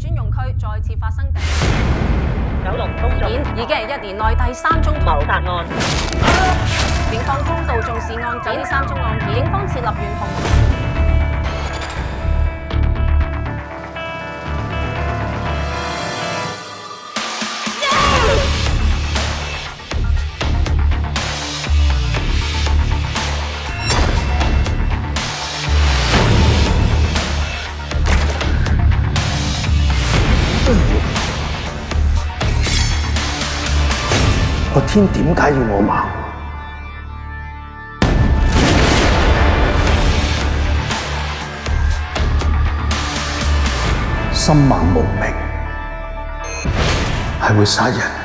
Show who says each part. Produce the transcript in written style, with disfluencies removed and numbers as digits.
Speaker 1: 專用區再次發生
Speaker 2: 九龍東
Speaker 1: 事件，已經係1年內第3宗
Speaker 2: 謀殺案。
Speaker 1: 警方高度重視案件，呢3宗案件，警方設立懸紅。
Speaker 3: 個天點解要我盲？心盲無明係會殺人。